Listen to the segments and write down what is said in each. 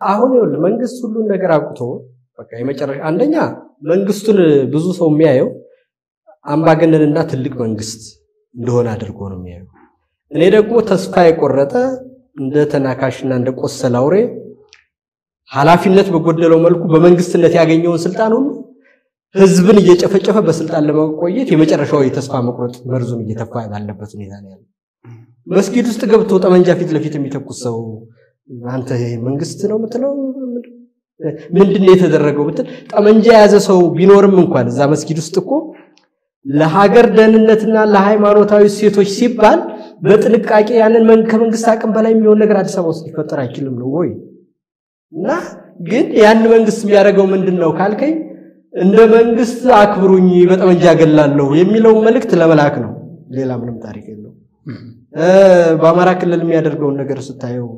አሁን ይኸውልህ መንግስት ሁሉን ነገር አቁቶ በቃ የመጨረሻ አንደኛ መንግስቱን ብዙ ሰው የሚያየው አምባገነንና ትልቅ መንግስት እንደሆነ አድርጎ ነው የሚያየው እኔ ደግሞ ተስፋ የቆረጠ እንደ ተናካሽና እንደ ቆሰለ አውሬ ኃላፊነት በጎደለው መልኩ በመንግስትነት ያገኘውን ስልጣን ሁሉ ህዝብን እየጨፈጨፈ በስልጣን ለመቆየት የመጨረሻው የተስፋ መቁረጥ መርዙን እየተፋ ባለበት ሁኔታ ነው ያለው መስጊድ ውስጥ ገብቶ ጠመንጃ ፊት ለፊት የሚተኩስ ሰው አንተ መንግስት ነው የምትለው ምንድነው የተደረገው ብትል ጠመንጃ ያዘ ሰው ቢኖርም እንኳን እዛ መስጊድ ውስጥ እኮ ለሀገር ደህንነትና ለሃይማኖታዊ ሴቶች ሲባል በጥንቃቄ ያንን ከመንግስት አቅም በላይ የሚሆን ነገር አዲስ አበባ ውስጥ ሊፈጠር አይችልም ነው ወይ እና ግን ያን መንግስት የሚያደርገው ምንድነው ካልከኝ እንደ መንግስት አክብሩኝ በጠመንጃ ገላለሁ የሚለው መልእክት ለመላክ ነው ሌላ ምንም ታሪክ የለው በአማራ ክልል የሚያደርገው ነገር ስታየው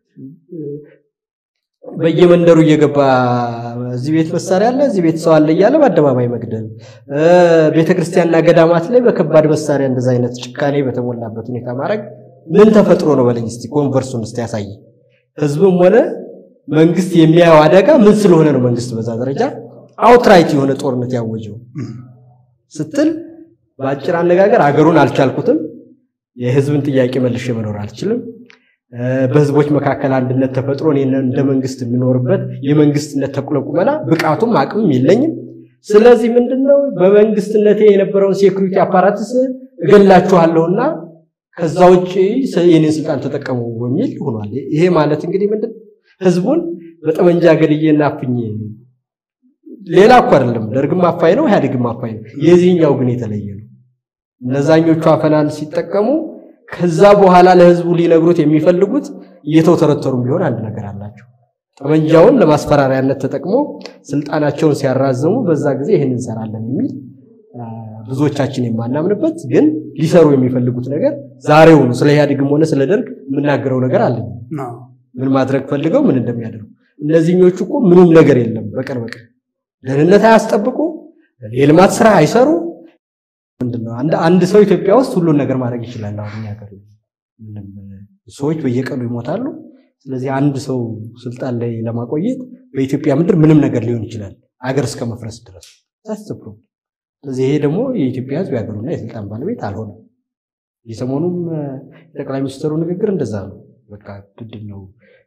በየመንደሩ እየገባ እዚህ ቤት መሳሪያ አለ እዚህ ቤት ሰው አለ እያለ በአደባባይ መግደል ቤተክርስቲያንና ገዳማት ላይ በከባድ መሳሪያ እንደዛ አይነት ጭካኔ በተሞላበት ሁኔታ ማድረግ ምን ተፈጥሮ ነው በለኝ እስቲ ኮንቨርሱን እስቲ ያሳይ ህዝብም ሆነ መንግስት የሚያው አደጋ ምን ስለሆነ ነው መንግስት በዛ ደረጃ አውትራይት የሆነ ጦርነት ያወጀው ስትል ባጭር አነጋገር አገሩን አልቻልኩትም የህዝብን ጥያቄ መልሼ መኖር አልችልም በህዝቦች መካከል አንድነት ተፈጥሮ እኔ እንደ መንግስት የሚኖርበት የመንግስትነት ተቁለቁመና ብቃቱም አቅምም የለኝም ስለዚህ ምንድነው በመንግስትነቴ የነበረውን ሴኩሪቲ አፓራትስ እገላችኋለሁና ከዛ ውጪ የኔን ስልጣን ተጠቀሙ በሚል ሆኗል ይሄ ማለት እንግዲህ ምንድነው ህዝቡን በጠመንጃ ገድዬና አፍኜ ሌላ እኮ አይደለም ደርግም አፋይ ነው ያድግም አፋይ ነው የዚህኛው ግን የተለየ ነው እነዛኞቹ አፈናን ሲጠቀሙ ከዛ በኋላ ለህዝቡ ሊነግሩት የሚፈልጉት እየተወተረተሩ ቢሆን አንድ ነገር አላቸው ጠመንጃውን ለማስፈራሪያነት ተጠቅሞ ስልጣናቸውን ሲያራዘሙ በዛ ጊዜ ይሄንን እንሰራለን የሚል ብዙዎቻችን የማናምንበት ግን ሊሰሩ የሚፈልጉት ነገር ዛሬው ነው ስለ ያድግም ሆነ ስለ ደርግ ምናገረው ነገር አለ ምን ማድረግ ፈልገው ምን እንደሚያደርጉ እነዚህኞቹ እኮ ምንም ነገር የለም በቀር ደህንነት አያስጠብቁ የልማት ስራ አይሰሩ ምንድነው አንድ ሰው ኢትዮጵያ ውስጥ ሁሉ ነገር ማድረግ ይችላል አሁን ያገር ሰዎች በየቀኑ ይሞታሉ ስለዚህ አንድ ሰው ስልጣን ላይ ለማቆየት በኢትዮጵያ ምድር ምንም ነገር ሊሆን ይችላል አገር እስከ መፍረስ ድረስ ታስጥሩ ስለዚህ ይሄ ደግሞ የኢትዮጵያ ህዝብ ያገሩና የስልጣን ባለቤት አልሆነም የሰሞኑም ጠቅላይ ሚኒስትሩ ንግግር እንደዛ ነው በቃ ምንድነው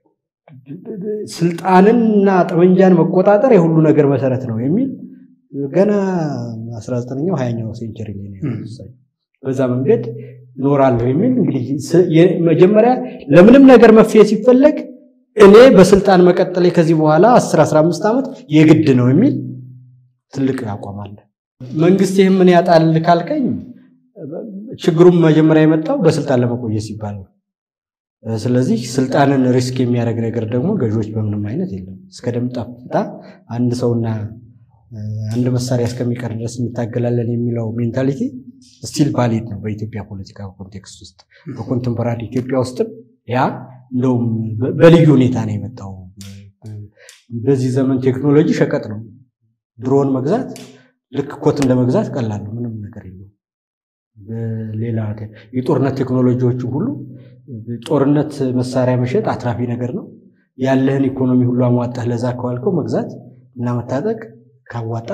ስልጣንና ጠመንጃን መቆጣጠር የሁሉ ነገር መሰረት ነው የሚል ገና 19ኛው 20ኛው ሴንቸሪ ላይ ነው በዛ መንገድ ኖራለሁ የሚል እንግዲህ መጀመሪያ ለምንም ነገር መፍትሄ ሲፈለግ እኔ በስልጣን መቀጠል ከዚህ በኋላ 10-15 አመት የግድ ነው የሚል ትልቅ አቋም አለ መንግስት ይሄን ምን ያጣል ካልከኝ ችግሩም መጀመሪያ የመጣው በስልጣን ለመቆየት ሲባል ነው ስለዚህ ስልጣንን ሪስክ የሚያደርግ ነገር ደግሞ ገጆች በምንም አይነት የለም እስከ ደም ጣፍጣ አንድ ሰውና አንድ መሳሪያ እስከሚቀር ድረስ እንታገላለን የሚለው ሜንታሊቲ ስቲል ቫሊድ ነው በኢትዮጵያ ፖለቲካ ኮንቴክስት ውስጥ በኮንቴምፖራሪ ኢትዮጵያ ውስጥ ያ እንደው በልዩ ሁኔታ ነው የመጣው በዚህ ዘመን ቴክኖሎጂ ሸቀጥ ነው ድሮን መግዛት ልክ ኮት እንደመግዛት ቀላል ነው ምንም ነገር የለው በሌላ የጦርነት ቴክኖሎጂዎች ሁሉ ጦርነት መሳሪያ መሸጥ አትራፊ ነገር ነው ያለህን ኢኮኖሚ ሁሉ አሟጣህ ለዛ ከዋልከው መግዛት እና መታጠቅ ካዋጣ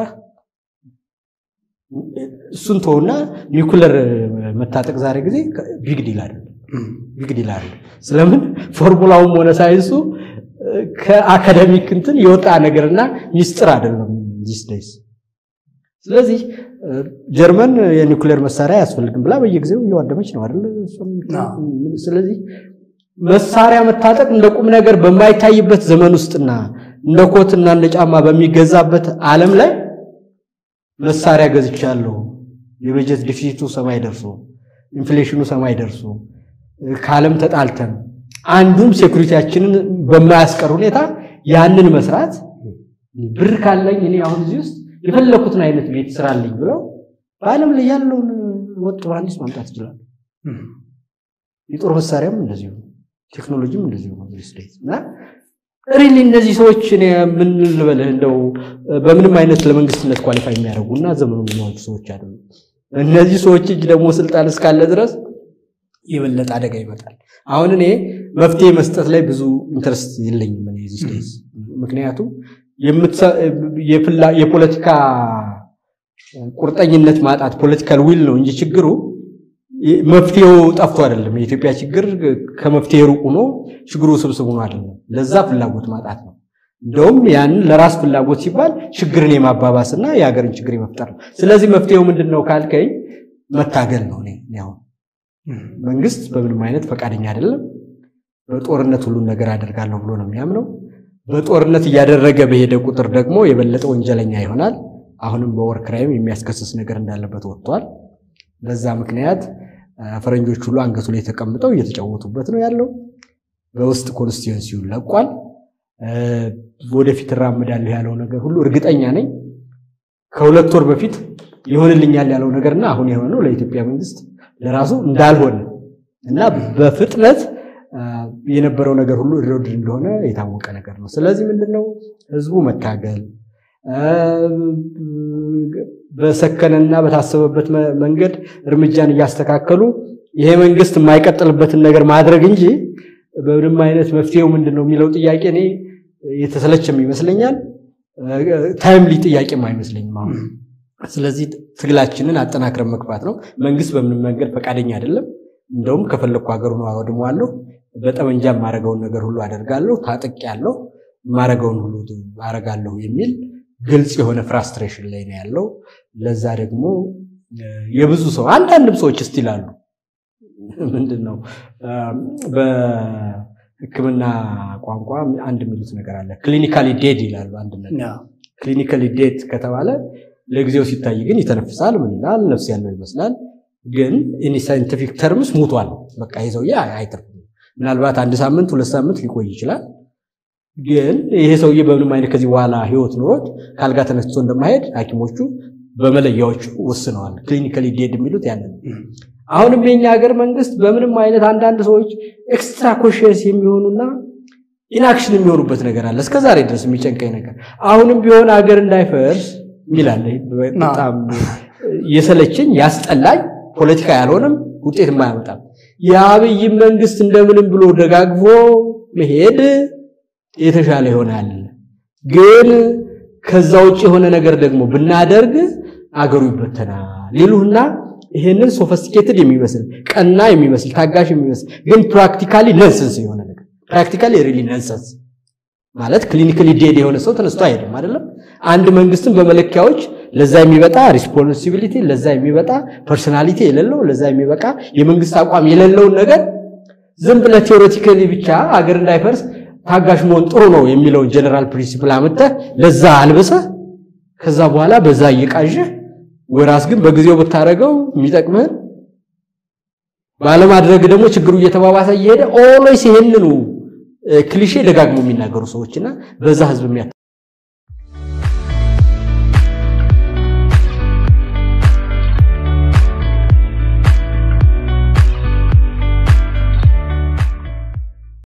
እሱን ተውና ኒኩለር መታጠቅ ዛሬ ጊዜ ቢግ ዲል አይደለም ስለምን ፎርሙላውም ሆነ ሳይንሱ ከአካዳሚክ እንትን የወጣ ነገርና ሚስጥር አይደለም these days ስለዚህ ጀርመን የኒኩለር መሳሪያ ያስፈልግም ብላ በየጊዜው እየዋደመች ነው አይደል ስለዚህ መሳሪያ መታጠቅ እንደ ቁም ነገር በማይታይበት ዘመን ውስጥና እንደ ኮትና እንደ ጫማ በሚገዛበት ዓለም ላይ መሳሪያ ገዝቻለሁ የበጀት ዲፊሲቱ ሰማይ ደርሶ ኢንፍሌሽኑ ሰማይ ደርሶ ካለም ተጣልተን አንዱም ሴኩሪቲያችንን በማያስቀር ሁኔታ ያንን መስራት ብር ካለኝ እኔ አሁን እዚህ ውስጥ የፈለኩትን አይነት ቤት ስራልኝ ብለው ባለም ላይ ያለውን ወጥ ባንዲስ ማምጣት ይችላል የጦር መሳሪያም እንደዚሁ ቴክኖሎጂም እንደዚሁ ነው እና ሪሊ እነዚህ ሰዎች ምን ልበልህ እንደው በምንም አይነት ለመንግስትነት ኳሊፋይ የሚያደርጉና ዘመኑን የሚያውቁ ሰዎች አይደሉም እነዚህ ሰዎች እጅ ደግሞ ስልጣን እስካለ ድረስ የበለጠ አደጋ ይመጣል አሁን እኔ መፍትሄ መስጠት ላይ ብዙ ኢንተረስት የለኝም እኔ እዚህ ስቴጅ ምክንያቱም የፖለቲካ ቁርጠኝነት ማጣት ፖለቲካል ዊል ነው እንጂ ችግሩ መፍትሄው ጠፍቶ አይደለም የኢትዮጵያ ችግር ከመፍትሄው ሩቅ ሆኖ ችግሩ ስብስብ ሆኖ አይደለም ለዛ ፍላጎት ማጣት ነው እንደውም ያን ለራስ ፍላጎት ሲባል ችግርን የማባባስና የሀገርን ችግር የመፍጠር ነው ስለዚህ መፍትሄው ምንድነው ካልከኝ መታገል ነው ያው መንግስት በምንም አይነት ፈቃደኛ አይደለም በጦርነት ሁሉ ነገር አደርጋለሁ ብሎ ነው የሚያምነው በጦርነት ያደረገ በሄደ ቁጥር ደግሞ የበለጠ ወንጀለኛ ይሆናል አሁንም በወር ክራይም የሚያስከስስ ነገር እንዳለበት ወጥቷል በዛ ምክንያት ፈረንጆች ሁሉ አንገቱ ላይ ተቀምጠው እየተጫወቱበት ነው ያለው በውስጥ ኮንስቲትዩንሲው ለቋል ወደፊት ተራመዳለሁ ያለው ነገር ሁሉ እርግጠኛ ነኝ ከሁለት ወር በፊት ይሆንልኛል ያለው ነገርና አሁን የሆነው ለኢትዮጵያ መንግስት ለራሱ እንዳልሆነ እና በፍጥነት የነበረው ነገር ሁሉ ሪሮድ እንደሆነ የታወቀ ነገር ነው ስለዚህ ምንድነው ህዝቡ መታገል በሰከነና በታሰበበት መንገድ እርምጃን ያስተካከሉ ይሄ መንግስት የማይቀጥልበትን ነገር ማድረግ እንጂ በምንም አይነት መፍትሄው ምንድነው የሚለው ጥያቄ እኔ የተሰለቸም ይመስለኛል ታይምሊ ጥያቄም አይመስለኝም አሁን ስለዚህ ትግላችንን አጠናክረን መግባት ነው መንግስት በምንም መንገድ ፈቃደኛ አይደለም እንደውም ከፈለኩ ሀገሩ ነው አወድመዋለሁ በጠመንጃ ማረጋውን ነገር ሁሉ አደርጋለሁ ታጥቅ ያለው ማረጋውን ሁሉ አረጋለሁ የሚል ግልጽ የሆነ ፍራስትሬሽን ላይ ነው ያለው ለዛ ደግሞ የብዙ ሰው አንዳንድም ሰዎች ይላሉ ምንድነው በህክምና ቋንቋ አንድ ሚሉት ነገር አለ ክሊኒካሊ ዴድ ይላሉ አንድ ነገር ክሊኒካሊ ዴድ ከተባለ ለጊዜው ሲታይ ግን ይተነፍሳል ምን ይላል ነፍስ ያለው ይመስላል ግን ኢን ሳይንቲፊክ ተርምስ ሞቷል በቃ ይዘው አይተርፍም ምናልባት አንድ ሳምንት ሁለት ሳምንት ሊቆይ ይችላል ግን ይሄ ሰውዬ በምንም አይነት ከዚህ በኋላ ህይወት ኖሮት ካልጋ ተነስቶ እንደማይሄድ ሐኪሞቹ በመለያዎች ወስነዋል ክሊኒካሊ ዴድ የሚሉት ያንን አሁንም የኛ ሀገር መንግስት በምንም አይነት አንዳንድ ሰዎች ኤክስትራ ኮንሺየስ የሚሆኑና ኢንአክሽን የሚሆኑበት ነገር አለ እስከዛሬ ድረስ የሚጨንቀኝ ነገር አሁንም ቢሆን ሀገር እንዳይፈርስ ይላል በጣም የሰለችኝ ያስጠላኝ ፖለቲካ ያልሆነም ውጤት የማያመጣም የአብይ መንግስት እንደምንም ብሎ ደጋግፎ መሄድ የተሻለ ይሆናል ግን ከዛው የሆነ ነገር ደግሞ ብናደርግ አገሩ ይበተናል ይሉና ይሄንን ሶፊስቲኬትድ የሚመስል ቀና የሚመስል ታጋሽ የሚመስል ግን ፕራክቲካሊ ነንሰንስ የሆነ ነገር ፕራክቲካሊ ሪሊ ነንሰንስ ማለት ክሊኒካሊ ዴድ የሆነ ሰው ተነስቶ አይደለም አይደለም አንድ መንግስትን በመለኪያዎች ለዛ የሚበጣ ሪስፖንሲቢሊቲ ለዛ የሚበጣ ፐርሰናሊቲ የሌለው ለዛ የሚበቃ የመንግስት አቋም የሌለው ነገር ዝም ብለ ቲዮሬቲካሊ ብቻ አገር እንዳይፈርስ ታጋሽ መሆን ጥሩ ነው የሚለው ጀነራል ፕሪንሲፕል አመጣ ለዛ አልበሰ ከዛ በኋላ በዛ ይቃዥ ወራስ ግን በጊዜው ብታረገው የሚጠቅመን ባለማድረግ ደግሞ ችግሩ እየተባባሰ ይሄደ ኦልዌይስ ይሄንኑ ክሊሼ ደጋግሞ የሚናገሩ ሰዎችና በዛ ህዝብ